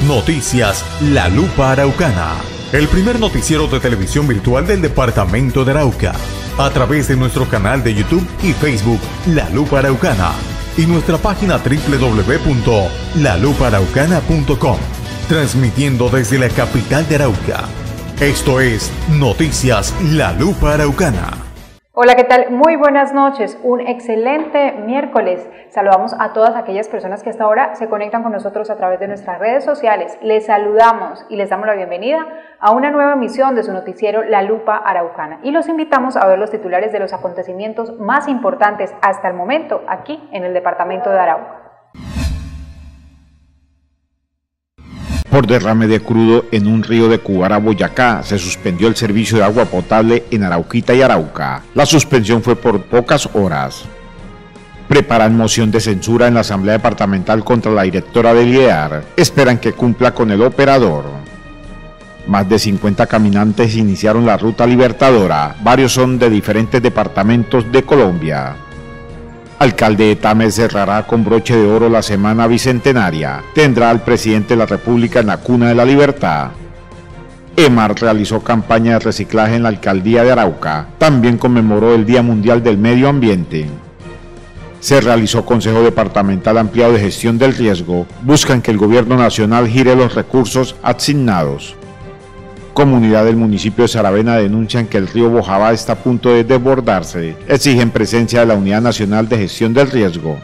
Noticias La Lupa Araucana, el primer noticiero de televisión virtual del departamento de Arauca, a través de nuestro canal de YouTube y Facebook La Lupa Araucana y nuestra página www.lalupaaraucana.com, transmitiendo desde la capital de Arauca. Esto es Noticias La Lupa Araucana. Hola, ¿qué tal? Muy buenas noches, un excelente miércoles. Saludamos a todas aquellas personas que hasta ahora se conectan con nosotros a través de nuestras redes sociales. Les saludamos y les damos la bienvenida a una nueva emisión de su noticiero La Lupa Araucana. Y los invitamos a ver los titulares de los acontecimientos más importantes hasta el momento aquí en el departamento de Arauca. Por derrame de crudo en un río de Cubara, Boyacá, se suspendió el servicio de agua potable en Arauquita y Arauca. La suspensión fue por pocas horas. Preparan moción de censura en la Asamblea Departamental contra la directora del IDEAR. Esperan que cumpla con el operador. Más de 50 caminantes iniciaron la ruta libertadora. Varios son de diferentes departamentos de Colombia. Alcalde de Tame cerrará con broche de oro la semana bicentenaria. Tendrá al presidente de la República en la cuna de la libertad. EMAR realizó campaña de reciclaje en la alcaldía de Arauca. También conmemoró el Día Mundial del Medio Ambiente. Se realizó Consejo Departamental Ampliado de Gestión del Riesgo. Buscan que el gobierno nacional gire los recursos asignados. Comunidad del municipio de Saravena denuncian que el río Bojabá está a punto de desbordarse. Exigen presencia de la Unidad Nacional de Gestión del Riesgo.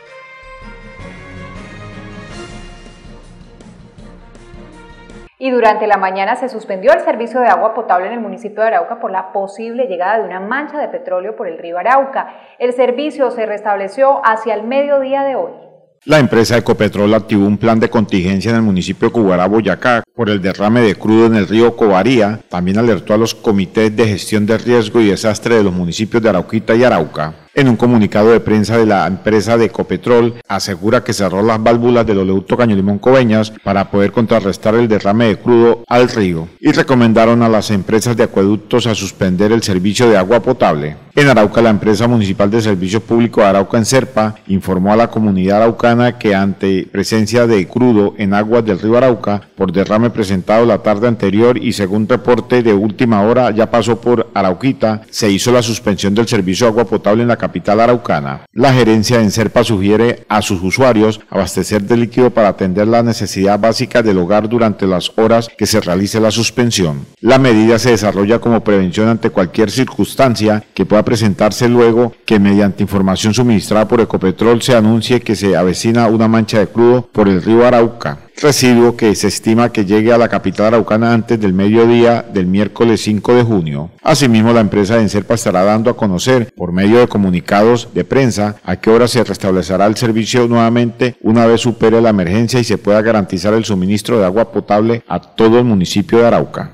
Y durante la mañana se suspendió el servicio de agua potable en el municipio de Arauca por la posible llegada de una mancha de petróleo por el río Arauca. El servicio se restableció hacia el mediodía de hoy. La empresa Ecopetrol activó un plan de contingencia en el municipio de Cubara, Boyacá, por el derrame de crudo en el río Covaría. También alertó a los comités de gestión de riesgo y desastre de los municipios de Arauquita y Arauca. En un comunicado de prensa de la empresa de Ecopetrol, asegura que cerró las válvulas del oleoducto Caño Limón Coveñas para poder contrarrestar el derrame de crudo al río, y recomendaron a las empresas de acueductos a suspender el servicio de agua potable. En Arauca, la empresa municipal de servicios públicos de Arauca Enserpa informó a la comunidad araucana que ante presencia de crudo en aguas del río Arauca por derrame presentado la tarde anterior y según reporte de última hora ya pasó por Arauquita, se hizo la suspensión del servicio de agua potable en la capital araucana. La gerencia de Enserpa sugiere a sus usuarios abastecer de líquido para atender la necesidad básica del hogar durante las horas que se realice la suspensión. La medida se desarrolla como prevención ante cualquier circunstancia que pueda presentarse luego que mediante información suministrada por Ecopetrol se anuncie que se avecina una mancha de crudo por el río Arauca, residuo que se estima que llegue a la capital araucana antes del mediodía del miércoles 5 de junio. Asimismo, la empresa de Enserpa estará dando a conocer por medio de comunicados de prensa a qué hora se restablecerá el servicio nuevamente una vez supere la emergencia y se pueda garantizar el suministro de agua potable a todo el municipio de Arauca.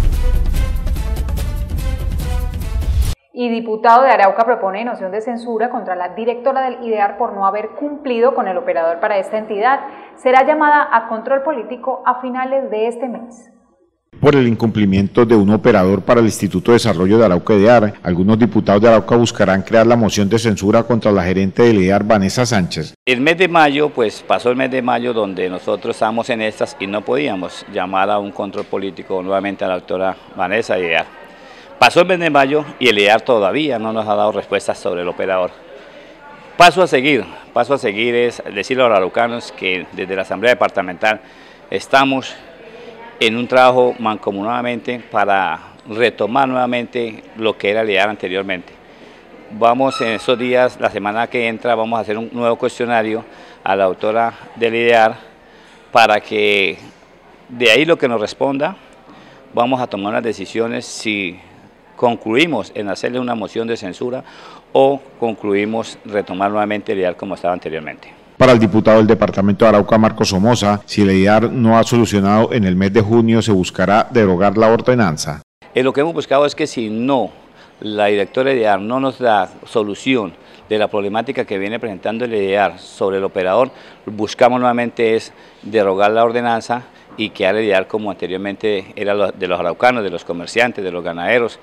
Y diputado de Arauca propone moción de censura contra la directora del IDEAR por no haber cumplido con el operador para esta entidad. Será llamada a control político a finales de este mes. Por el incumplimiento de un operador para el Instituto de Desarrollo de Arauca IDEAR, algunos diputados de Arauca buscarán crear la moción de censura contra la gerente del IDEAR, Vanessa Sánchez. El mes de mayo, pues pasó el mes de mayo donde nosotros estábamos en estas y no podíamos llamar a un control político nuevamente a la doctora Vanessa IDEAR. Pasó el mes de mayo y el IDEAR todavía no nos ha dado respuestas sobre el operador. Paso a seguir es decirle a los araucanos que desde la Asamblea Departamental estamos en un trabajo mancomunadamente para retomar nuevamente lo que era el IDEAR anteriormente. Vamos en estos días, la semana que entra, vamos a hacer un nuevo cuestionario a la doctora del IDEAR para que de ahí lo que nos responda, vamos a tomar las decisiones si concluimos en hacerle una moción de censura o concluimos retomar nuevamente el IDEAR como estaba anteriormente. Para el diputado del departamento de Arauca, Marcos Somoza, si el IDEAR no ha solucionado en el mes de junio, se buscará derogar la ordenanza. Lo que hemos buscado es que si no, la directora de IDEAR no nos da solución de la problemática que viene presentando el IDEAR sobre el operador, buscamos nuevamente es derogar la ordenanza y quedar el IDEAR como anteriormente era de los araucanos, de los comerciantes, de los ganaderos,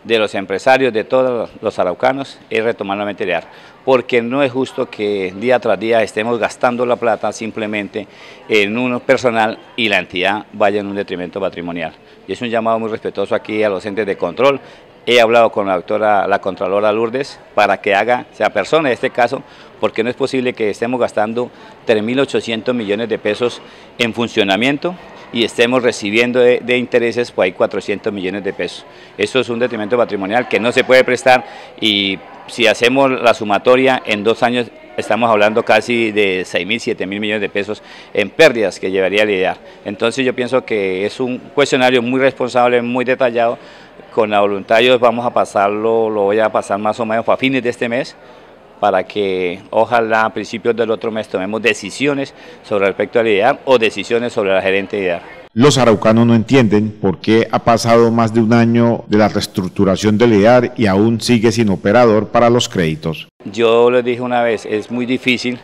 de los empresarios, de todos los araucanos, es retomar nuevamente el IDEAR, porque no es justo que día tras día estemos gastando la plata simplemente en un personal y la entidad vaya en un detrimento patrimonial. Y es un llamado muy respetuoso aquí a los entes de control. He hablado con la doctora, la Contralora Lourdes, para que se apersone este caso, porque no es posible que estemos gastando 3.800 millones de pesos en funcionamiento y estemos recibiendo de intereses por ahí 400 millones de pesos. Eso es un detrimento patrimonial que no se puede prestar, y si hacemos la sumatoria en 2 años estamos hablando casi de 6.000, 7.000 millones de pesos en pérdidas que llevaría a lidiar. Entonces yo pienso que es un cuestionario muy responsable, muy detallado. Con la voluntad de Dios vamos a pasarlo, lo voy a pasar más o menos a fines de este mes, para que ojalá a principios del otro mes tomemos decisiones sobre respecto al IDEAR o decisiones sobre la gerente de IDEAR. Los araucanos no entienden por qué ha pasado más de un año de la reestructuración del IDEAR y aún sigue sin operador para los créditos. Yo les dije una vez, es muy difícil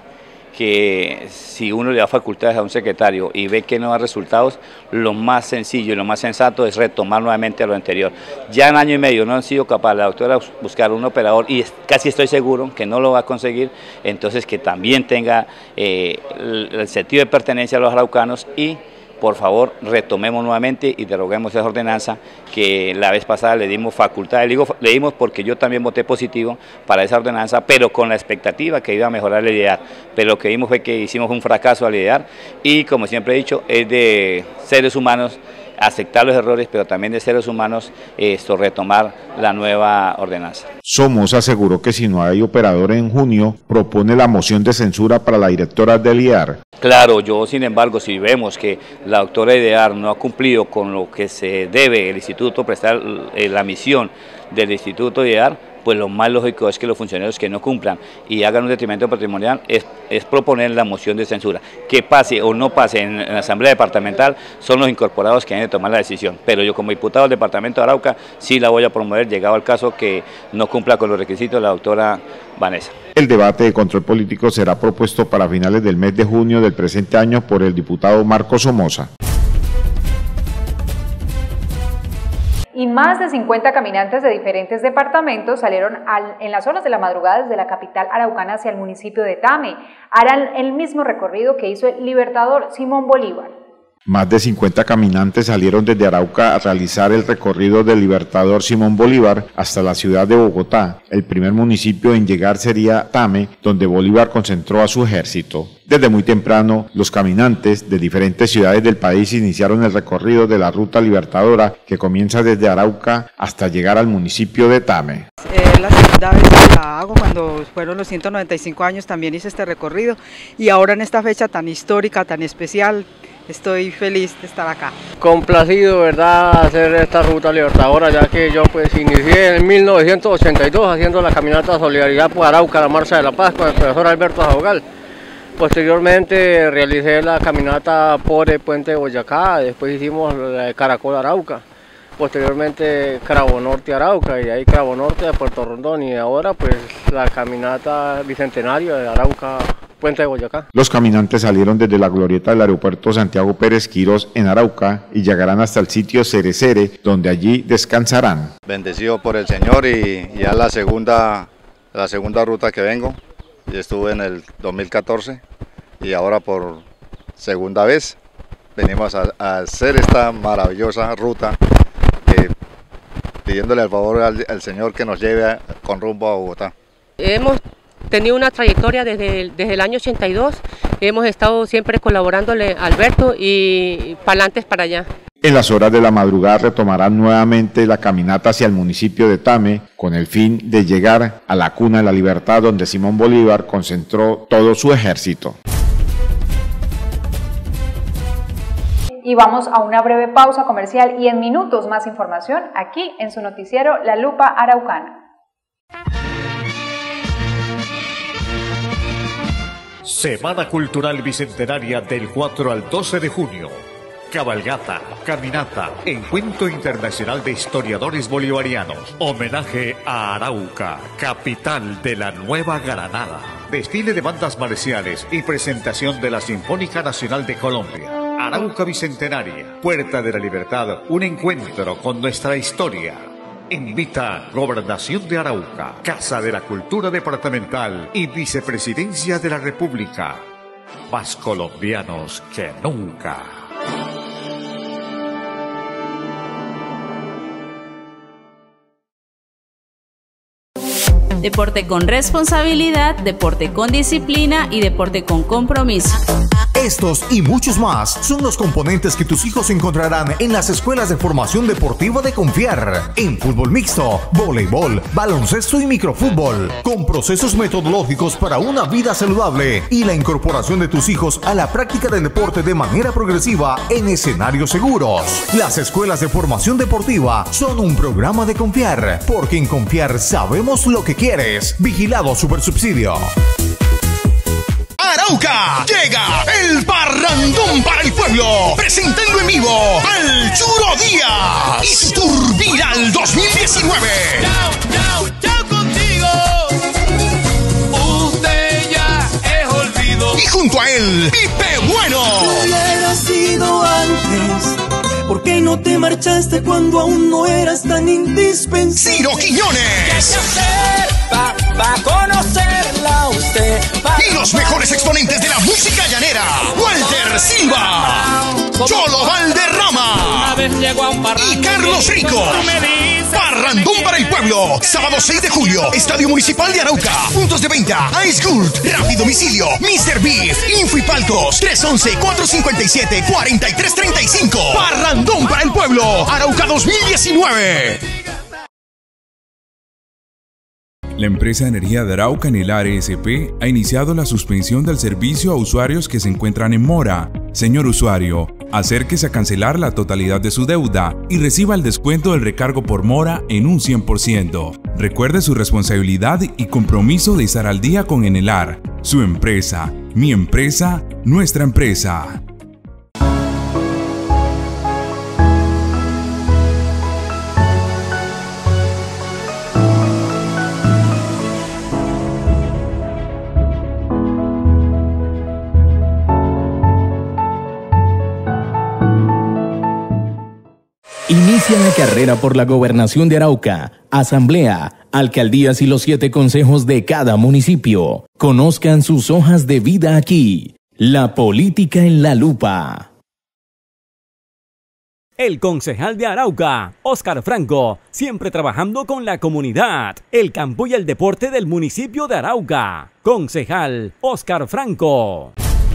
que si uno le da facultades a un secretario y ve que no da resultados, lo más sencillo y lo más sensato es retomar nuevamente a lo anterior. Ya en año y medio no han sido capaces la doctora de buscar un operador, y casi estoy seguro que no lo va a conseguir, entonces que también tenga el sentido de pertenencia a los araucanos, y por favor retomemos nuevamente y deroguemos esa ordenanza que la vez pasada le dimos facultad. Le dimos porque yo también voté positivo para esa ordenanza, pero con la expectativa que iba a mejorar el IDEAR. Pero lo que vimos fue que hicimos un fracaso al IDEAR, y como siempre he dicho, es de seres humanos aceptar los errores, pero también de seres humanos retomar la nueva ordenanza. Somos aseguró que si no hay operador en junio, propone la moción de censura para la directora del IDEAR. Claro, yo sin embargo, si vemos que la doctora IDEAR no ha cumplido con lo que se debe el instituto, prestar la misión del instituto IDEAR, pues lo más lógico es que los funcionarios que no cumplan y hagan un detrimento patrimonial es proponer la moción de censura. Que pase o no pase en la asamblea departamental son los incorporados que deben tomar la decisión, pero yo como diputado del departamento de Arauca sí la voy a promover, llegado al caso que no cumpla con los requisitos de la doctora Vanessa. El debate de control político será propuesto para finales del mes de junio del presente año por el diputado Marcos Somoza. Y más de 50 caminantes de diferentes departamentos salieron en las horas de la madrugada desde la capital araucana hacia el municipio de Tame. Harán el mismo recorrido que hizo el libertador Simón Bolívar. Más de 50 caminantes salieron desde Arauca a realizar el recorrido del libertador Simón Bolívar hasta la ciudad de Bogotá. El primer municipio en llegar sería Tame, donde Bolívar concentró a su ejército. Desde muy temprano, los caminantes de diferentes ciudades del país iniciaron el recorrido de la ruta libertadora que comienza desde Arauca hasta llegar al municipio de Tame. La segunda vez que la hago, cuando fueron los 195 años también hice este recorrido, y ahora en esta fecha tan histórica, tan especial, estoy feliz de estar acá. Complacido, ¿verdad?, hacer esta ruta libertadora, ya que yo pues inicié en 1982 haciendo la caminata Solidaridad por Arauca, la Marcha de la Paz, con el profesor Alberto Jabogal. Posteriormente realicé la caminata por el puente de Boyacá, después hicimos la de Caracol Arauca, posteriormente Cravo Norte Arauca, y de ahí Cravo Norte a Puerto Rondón, y ahora pues la caminata bicentenario de Arauca, Puente de Boyacá. Los caminantes salieron desde la glorieta del aeropuerto Santiago Pérez Quirós en Arauca y llegarán hasta el sitio Cerecere, donde allí descansarán. Bendecido por el Señor, y ya la segunda ruta que vengo. Yo estuve en el 2014 y ahora por segunda vez venimos a hacer esta maravillosa ruta, pidiéndole el favor al Señor que nos lleve con rumbo a Bogotá. Hemos tenido una trayectoria desde el año 82, hemos estado siempre colaborándole a Alberto y pa'lantes para allá. En las horas de la madrugada retomarán nuevamente la caminata hacia el municipio de Tame con el fin de llegar a la cuna de la libertad, donde Simón Bolívar concentró todo su ejército. Y vamos a una breve pausa comercial y en minutos más información aquí en su noticiero La Lupa Araucana. Semana Cultural Bicentenaria del 4 al 12 de junio. Cabalgata, caminata, encuentro internacional de historiadores bolivarianos, homenaje a Arauca, capital de la Nueva Granada, desfile de bandas marciales y presentación de la Sinfónica Nacional de Colombia. Arauca Bicentenaria, Puerta de la Libertad, un encuentro con nuestra historia. Invita Gobernación de Arauca, Casa de la Cultura Departamental y Vicepresidencia de la República. Más colombianos que nunca. Deporte con responsabilidad, deporte con disciplina y deporte con compromiso. Estos y muchos más son los componentes que tus hijos encontrarán en las escuelas de formación deportiva de Confiar, en fútbol mixto, voleibol, baloncesto y microfútbol, con procesos metodológicos para una vida saludable y la incorporación de tus hijos a la práctica del deporte de manera progresiva en escenarios seguros. Las escuelas de formación deportiva son un programa de Confiar, porque en Confiar sabemos lo que quieres. Vigilado Supersubsidio. Arauca, llega el parrandón para el pueblo, presentando en vivo al Churo Díaz y su Tour Viral 2019. Chao contigo, usted ya es olvido. Y junto a él, Pipe Bueno. Si hubieras sido antes, ¿por qué no te marchaste cuando aún no eras tan indispensable? Ciro Quiñones. ¿Qué hay que hacer para conocerla a usted? Y los mejores exponentes de la música llanera, Walter Silva, Cholo Valderrama y Carlos Rico. Parrandón para el pueblo, sábado 6 de julio, Estadio Municipal de Arauca. Puntos de venta, Ice Gold, Rápido Domicilio, Mr. Beef, Info y Palcos, 311-457-4335. Parrandón para el pueblo, Arauca 2019. La empresa de energía de Arauca, Enelar ESP, ha iniciado la suspensión del servicio a usuarios que se encuentran en mora. Señor usuario, acérquese a cancelar la totalidad de su deuda y reciba el descuento del recargo por mora en un 100%. Recuerde su responsabilidad y compromiso de estar al día con Enelar, su empresa, mi empresa, nuestra empresa. Inicia la carrera por la gobernación de Arauca, asamblea, alcaldías y los 7 consejos de cada municipio. Conozcan sus hojas de vida aquí. La política en la lupa. El concejal de Arauca, Óscar Franco, siempre trabajando con la comunidad, el campo y el deporte del municipio de Arauca. Concejal Óscar Franco.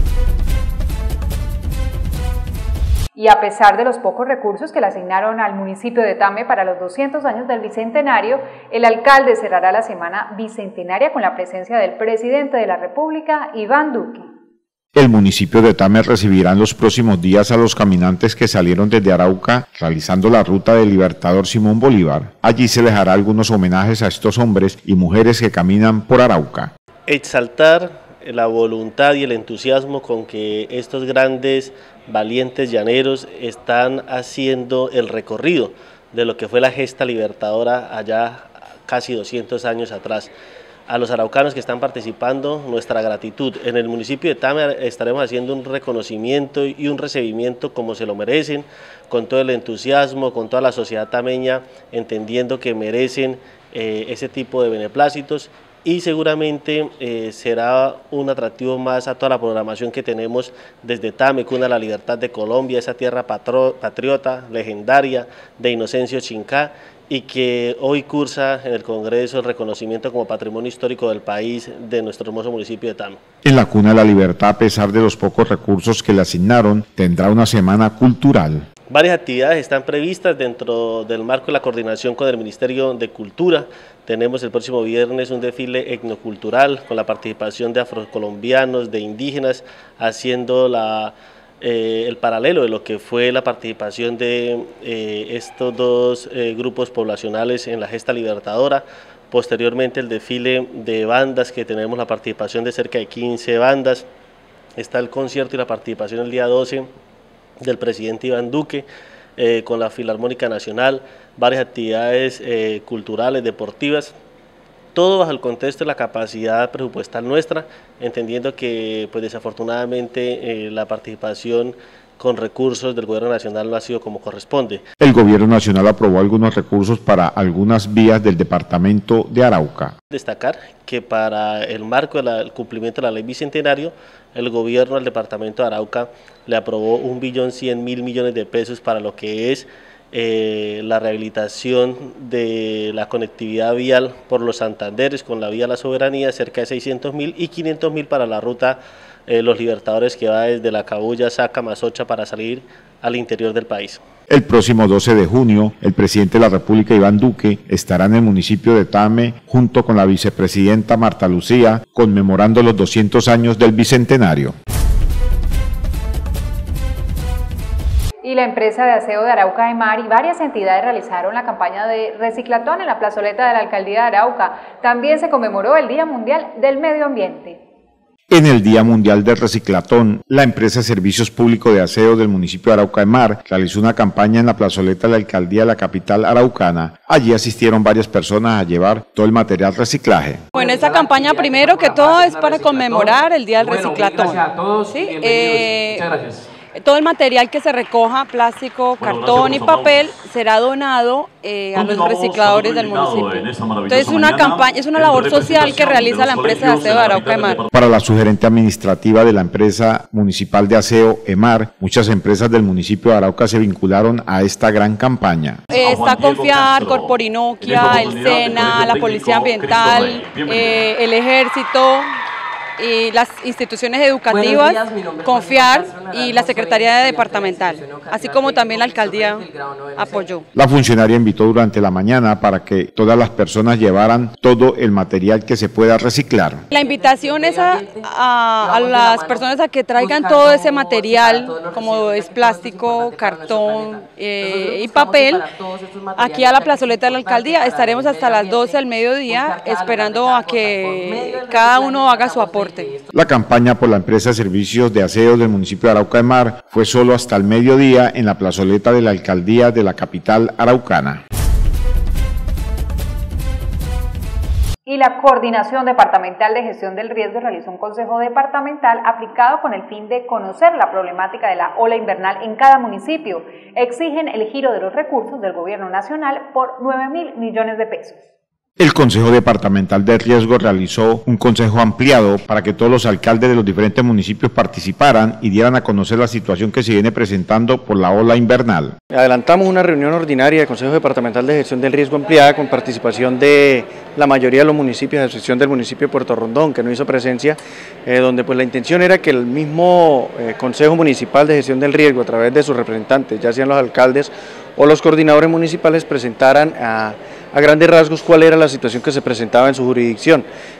Y a pesar de los pocos recursos que le asignaron al municipio de Tame para los 200 años del Bicentenario, el alcalde cerrará la semana bicentenaria con la presencia del presidente de la República, Iván Duque. El municipio de Tame recibirá en los próximos días a los caminantes que salieron desde Arauca realizando la ruta del Libertador Simón Bolívar. Allí se les hará algunos homenajes a estos hombres y mujeres que caminan por Arauca. Exaltar la voluntad y el entusiasmo con que estos grandes valientes llaneros están haciendo el recorrido de lo que fue la gesta libertadora allá casi 200 años atrás. A los araucanos que están participando, nuestra gratitud. En el municipio de Tame estaremos haciendo un reconocimiento y un recibimiento como se lo merecen, con todo el entusiasmo, con toda la sociedad tameña, entendiendo que merecen ese tipo de beneplácitos. Y seguramente será un atractivo más a toda la programación que tenemos desde Tame, cuna de la libertad de Colombia, esa tierra patriota, legendaria de Inocencio Chincá, y que hoy cursa en el Congreso el reconocimiento como patrimonio histórico del país de nuestro hermoso municipio de Tame. En la cuna de la libertad, a pesar de los pocos recursos que le asignaron, tendrá una semana cultural. Varias actividades están previstas dentro del marco de la coordinación con el Ministerio de Cultura. Tenemos el próximo viernes un desfile etnocultural con la participación de afrocolombianos, de indígenas, haciendo el paralelo de lo que fue la participación de estos dos grupos poblacionales en la gesta libertadora. Posteriormente el desfile de bandas, que tenemos la participación de cerca de 15 bandas. Está el concierto y la participación el día 12 del presidente Iván Duque, con la Filarmónica Nacional, varias actividades culturales, deportivas, todo bajo el contexto de la capacidad presupuestal nuestra, entendiendo que pues desafortunadamente la participación con recursos del gobierno nacional no ha sido como corresponde. El gobierno nacional aprobó algunos recursos para algunas vías del departamento de Arauca. Destacar que para el marco del cumplimiento de la ley bicentenario, el gobierno del departamento de Arauca le aprobó 1.100.000.000.000 de pesos para lo que es la rehabilitación de la conectividad vial por los Santanderes con la vía La Soberanía, cerca de 600.000, y 500.000 para la ruta Los Libertadores, que va desde La Cabuya, Saca, Mazocha, para salir al interior del país. El próximo 12 de junio, el presidente de la República, Iván Duque, estará en el municipio de Tame junto con la vicepresidenta Marta Lucía, conmemorando los 200 años del Bicentenario. Y la empresa de aseo de Arauca EMAR y varias entidades realizaron la campaña de reciclatón en la plazoleta de la alcaldía de Arauca. También se conmemoró el Día Mundial del Medio Ambiente. En el Día Mundial del Reciclatón, la empresa de Servicios Públicos de Aseo del municipio de Arauca EMAR realizó una campaña en la plazoleta de la alcaldía de la capital araucana. Allí asistieron varias personas a llevar todo el material reciclaje. Bueno, esta campaña primero que todo es para conmemorar el Día del Reciclatón. Gracias a todos, ¿sí? Muchas gracias. Todo el material que se recoja, plástico, cartón y papel, será donado a los recicladores del municipio. Entonces es una campaña, es una labor social que realiza la empresa de aseo de Arauca EMAR. Para la sugerente administrativa de la empresa municipal de aseo EMAR, muchas empresas del municipio de Arauca se vincularon a esta gran campaña. Está Confiar, Corporinoquia, el SENA, la Policía Ambiental, el Ejército y las instituciones educativas, Confiar y la Secretaría Departamental, así como también la alcaldía apoyó. La funcionaria invitó durante la mañana para que todas las personas llevaran todo el material que se pueda reciclar. La invitación es a las personas a que traigan todo ese material, como es plástico, cartón y papel, aquí a la plazoleta de la alcaldía. Estaremos hasta las 12 del mediodía esperando a que cada uno haga su aporte. La campaña por la empresa de servicios de aseo del municipio de Arauca EMAR fue solo hasta el mediodía en la plazoleta de la alcaldía de la capital araucana. Y la Coordinación Departamental de Gestión del Riesgo realizó un consejo departamental aplicado con el fin de conocer la problemática de la ola invernal en cada municipio. Exigen el giro de los recursos del gobierno nacional por 9.000 millones de pesos. El Consejo Departamental de Riesgo realizó un consejo ampliado para que todos los alcaldes de los diferentes municipios participaran y dieran a conocer la situación que se viene presentando por la ola invernal. Adelantamos una reunión ordinaria del Consejo Departamental de Gestión del Riesgo ampliada con participación de la mayoría de los municipios, a excepción del municipio de Puerto Rondón, que no hizo presencia, donde pues la intención era que el mismo Consejo Municipal de Gestión del Riesgo, a través de sus representantes, ya sean los alcaldes o los coordinadores municipales, presentaran a grandes rasgos cuál era la situación que se presentaba en su jurisdicción.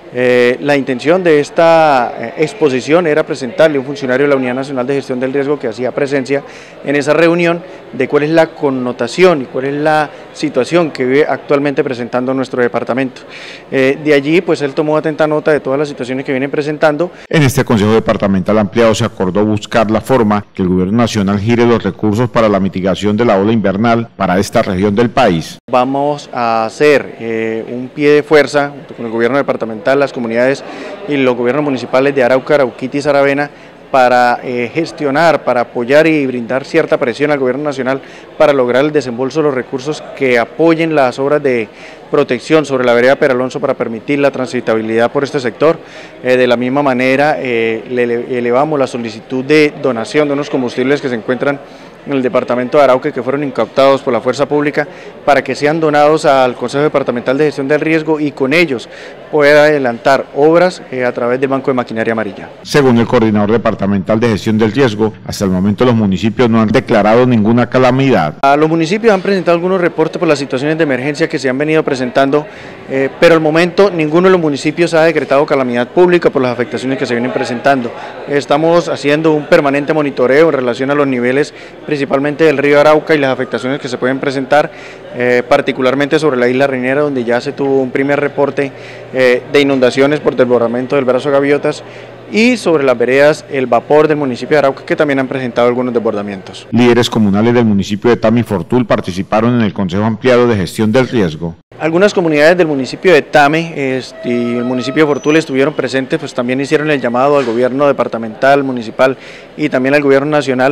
La intención de esta exposición era presentarle a un funcionario de la Unidad Nacional de Gestión del Riesgo que hacía presencia en esa reunión de cuál es la connotación y cuál es la situación que vive actualmente presentando nuestro departamento. De allí pues él tomó atenta nota de todas las situaciones que vienen presentando. En este Consejo Departamental ampliado se acordó buscar la forma que el Gobierno Nacional gire los recursos para la mitigación de la ola invernal para esta región del país. Vamos a hacer un pie de fuerza junto con el Gobierno Departamental, las comunidades y los gobiernos municipales de Arauca, Arauquita y Saravena para gestionar, para apoyar y brindar cierta presión al gobierno nacional para lograr el desembolso de los recursos que apoyen las obras de protección sobre la vereda Peralonso para permitir la transitabilidad por este sector. De la misma manera le elevamos la solicitud de donación de unos combustibles que se encuentran en el departamento de Arauca que fueron incautados por la fuerza pública para que sean donados al Consejo Departamental de Gestión del Riesgo y con ellos pueda adelantar obras a través del Banco de Maquinaria Amarilla. Según el coordinador departamental de Gestión del Riesgo, hasta el momento los municipios no han declarado ninguna calamidad. Los municipios han presentado algunos reportes por las situaciones de emergencia que se han venido presentando, pero al momento ninguno de los municipios ha decretado calamidad pública por las afectaciones que se vienen presentando. Estamos haciendo un permanente monitoreo en relación a los niveles principalmente del río Arauca y las afectaciones que se pueden presentar, particularmente sobre la isla Reinera, donde ya se tuvo un primer reporte de inundaciones por desbordamiento del brazo Gaviotas, y sobre las veredas El Vapor del municipio de Arauca, que también han presentado algunos desbordamientos. Líderes comunales del municipio de Tame y Fortul participaron en el Consejo Ampliado de Gestión del Riesgo. Algunas comunidades del municipio de Tame y el municipio de Fortul estuvieron presentes, pues también hicieron el llamado al gobierno departamental, municipal y también al gobierno nacional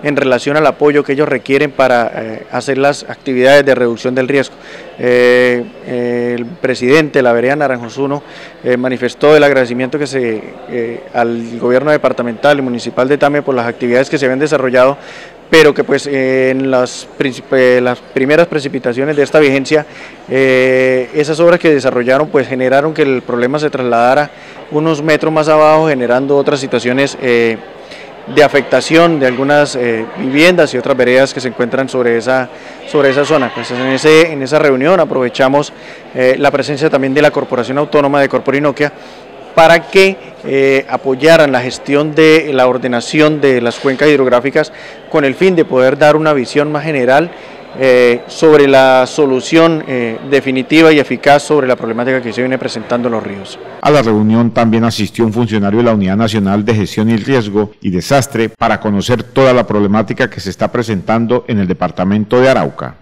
en relación al apoyo que ellos requieren para hacer las actividades de reducción del riesgo. El presidente de la vereda Naranjos 1 manifestó el agradecimiento al gobierno departamental y municipal de Tame por las actividades que se habían desarrollado, pero que pues en las primeras precipitaciones de esta vigencia, esas obras que desarrollaron pues generaron que el problema se trasladara unos metros más abajo, generando otras situaciones de afectación de algunas viviendas y otras veredas que se encuentran sobre esa zona. Pues en esa reunión aprovechamos la presencia también de la Corporación Autónoma de Corporinoquia para que apoyaran la gestión de la ordenación de las cuencas hidrográficas con el fin de poder dar una visión más general sobre la solución definitiva y eficaz sobre la problemática que se viene presentando en los ríos. A la reunión también asistió un funcionario de la Unidad Nacional de Gestión y Riesgo y Desastre para conocer toda la problemática que se está presentando en el departamento de Arauca.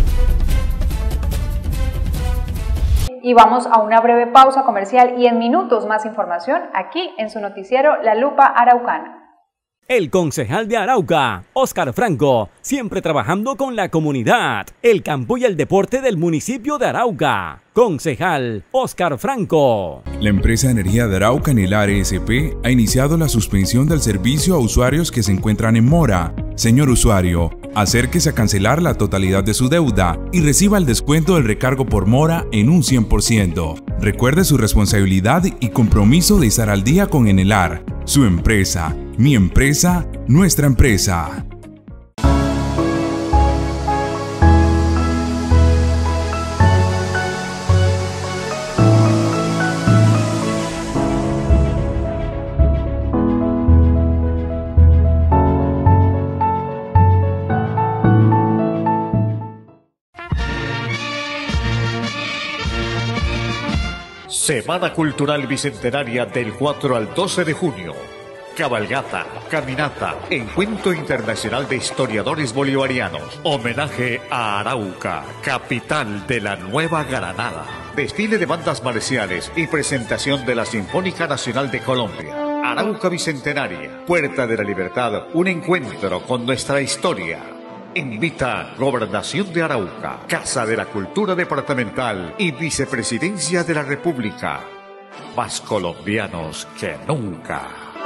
Y vamos a una breve pausa comercial y en minutos más información aquí en su noticiero La Lupa Araucana. El concejal de Arauca, Óscar Franco, siempre trabajando con la comunidad, el campo y el deporte del municipio de Arauca. Concejal Óscar Franco. La empresa Energía de Arauca Nilar S.P. ha iniciado la suspensión del servicio a usuarios que se encuentran en mora. Señor usuario, acérquese a cancelar la totalidad de su deuda y reciba el descuento del recargo por mora en un 100%. Recuerde su responsabilidad y compromiso de estar al día con Enelar, su empresa, mi empresa, nuestra empresa. Semana Cultural Bicentenaria del 4 al 12 de junio. Cabalgata, caminata, Encuentro Internacional de Historiadores Bolivarianos. Homenaje a Arauca, capital de la Nueva Granada. Desfile de bandas marciales y presentación de la Sinfónica Nacional de Colombia. Arauca Bicentenaria, Puerta de la Libertad, un encuentro con nuestra historia. Invita Gobernación de Arauca, Casa de la Cultura Departamental y Vicepresidencia de la República. Más colombianos que nunca.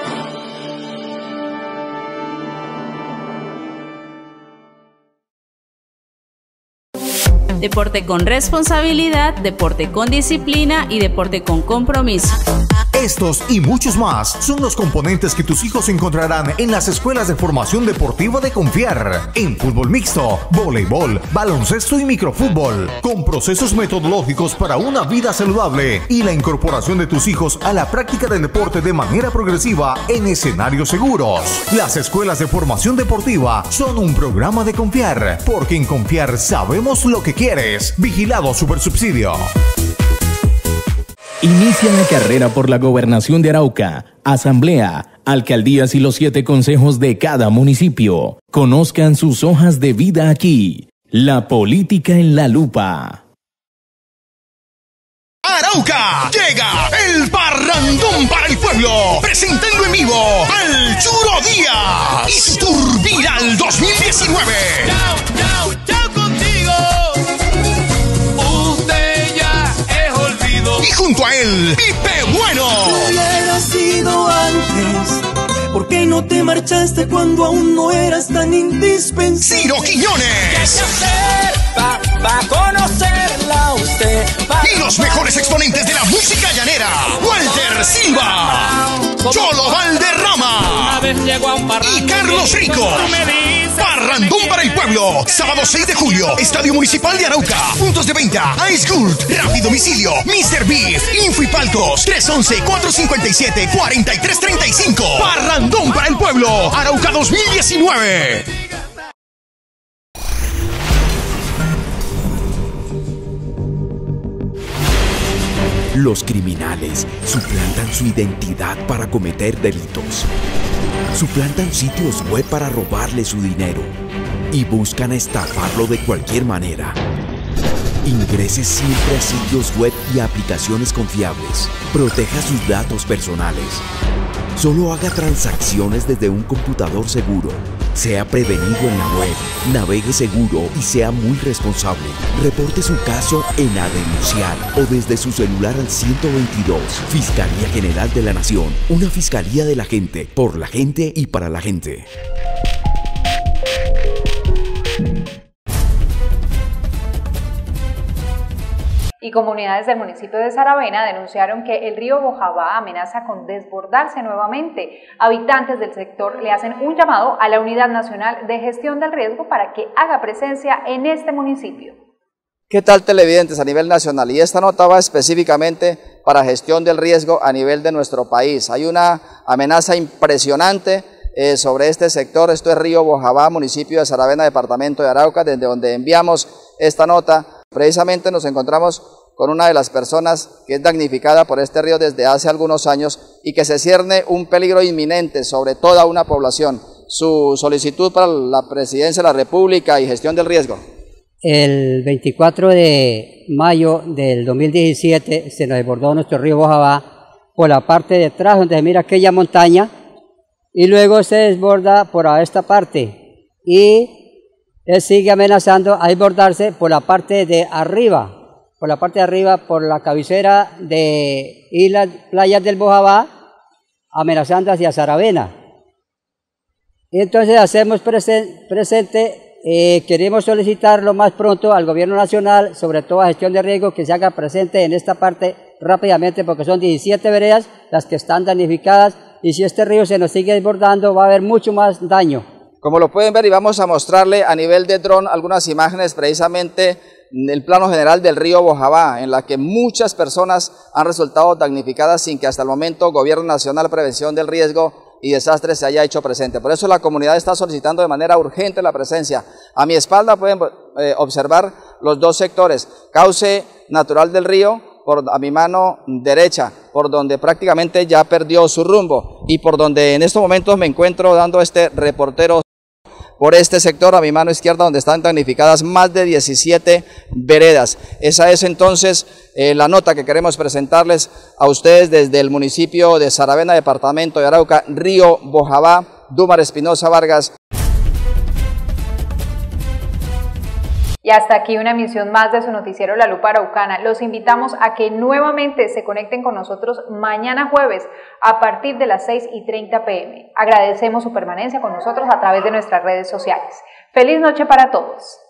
Deporte con responsabilidad, deporte con disciplina y deporte con compromiso. Estos y muchos más son los componentes que tus hijos encontrarán en las escuelas de formación deportiva de Confiar, en fútbol mixto, voleibol, baloncesto y microfútbol, con procesos metodológicos para una vida saludable y la incorporación de tus hijos a la práctica del deporte de manera progresiva en escenarios seguros. Las escuelas de formación deportiva son un programa de Confiar, porque en Confiar sabemos lo que quieres. Vigilado Supersubsidio. Inicia la carrera por la gobernación de Arauca, asamblea, alcaldías y los 7 consejos de cada municipio. Conozcan sus hojas de vida aquí. La política en la lupa. Arauca, llega el parrandón para el pueblo, presentando en vivo al Churo Díaz y su Tour Viral 2019. Chao contigo. Usted ya es olvido. Y junto a él, Pipe Bueno. Si hubieras sido antes, ¿por qué no te marchaste cuando aún no eras tan indispensable? Ciro Quiñones. ¿Qué hay que hacer pa' conocerla usted? Y los mejores exponentes de la música llanera, Walter Silva, Cholo Valderrama y Carlos Rico. Parrandón para el pueblo, sábado 6 de julio, Estadio Municipal de Arauca. Puntos de venta, Ice Gold, Rápido Domicilio, Mr. Beef, Info y Palcos, 311-457-4335. Parrandón para el pueblo, Arauca 2019. Los criminales suplantan su identidad para cometer delitos. Suplantan sitios web para robarle su dinero y buscan estafarlo de cualquier manera. Ingrese siempre a sitios web y aplicaciones confiables. Proteja sus datos personales. Solo haga transacciones desde un computador seguro. Sea prevenido en la web, navegue seguro y sea muy responsable. Reporte su caso en A Denunciar o desde su celular al 122. Fiscalía General de la Nación, una fiscalía de la gente, por la gente y para la gente. Y comunidades del municipio de Saravena denunciaron que el río Bojabá amenaza con desbordarse nuevamente. Habitantes del sector le hacen un llamado a la Unidad Nacional de Gestión del Riesgo para que haga presencia en este municipio. ¿Qué tal, televidentes a nivel nacional? Y esta nota va específicamente para gestión del riesgo a nivel de nuestro país. Hay una amenaza impresionante sobre este sector. Esto es río Bojabá, municipio de Saravena, departamento de Arauca, desde donde enviamos esta nota. Precisamente nos encontramos con una de las personas que es damnificada por este río desde hace algunos años y que se cierne un peligro inminente sobre toda una población. Su solicitud para la Presidencia de la República y gestión del riesgo. El 24 de mayo del 2017 se nos desbordó nuestro río Bojabá por la parte de atrás donde se mira aquella montaña y luego se desborda por esta parte y él sigue amenazando a desbordarse por la parte de arriba, por la cabecera de Islas Playas del Bojabá, amenazando hacia Saravena. Entonces hacemos presente, queremos solicitar lo más pronto al gobierno nacional, sobre todo a gestión de riesgo, que se haga presente en esta parte rápidamente, porque son 17 veredas las que están damnificadas, y si este río se nos sigue desbordando va a haber mucho más daño. Como lo pueden ver, y vamos a mostrarle a nivel de dron algunas imágenes precisamente del plano general del río Bojabá, en la que muchas personas han resultado damnificadas sin que hasta el momento Gobierno Nacional Prevención del Riesgo y Desastres se haya hecho presente. Por eso la comunidad está solicitando de manera urgente la presencia. A mi espalda pueden observar los dos sectores, cauce natural del río, a mi mano derecha, por donde prácticamente ya perdió su rumbo y por donde en estos momentos me encuentro dando este reportero por este sector, a mi mano izquierda, donde están damnificadas más de 17 veredas. Esa es entonces la nota que queremos presentarles a ustedes desde el municipio de Saravena, departamento de Arauca, río Bojabá, Dúmar Espinosa Vargas. Y hasta aquí una emisión más de su noticiero La Lupa Araucana. Los invitamos a que nuevamente se conecten con nosotros mañana jueves a partir de las 6:30 p.m. Agradecemos su permanencia con nosotros a través de nuestras redes sociales. ¡Feliz noche para todos!